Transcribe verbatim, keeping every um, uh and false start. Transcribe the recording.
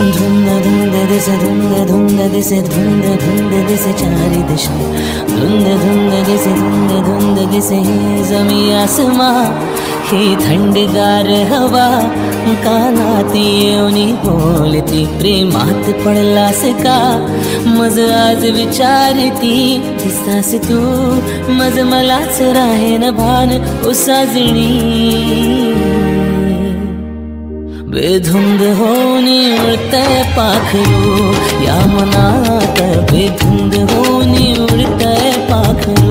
धुंद धुंद दिसे धुंद धुंद दिसे धुंद धुंद दिसे चारी दिशा धुंद धुंद दिसे धुंद धुंद दिसे जमी आसमां ही थंडगार हवा कानाती येवनी बोलती प्रेमात पडलास का मज आज विचारती दिसतास तू मज मलाच राहेन भान ओ साजणी बेधुंद होनी उड़तय पाखरू या मनात बेधुंद होनी उड़तय पाखरू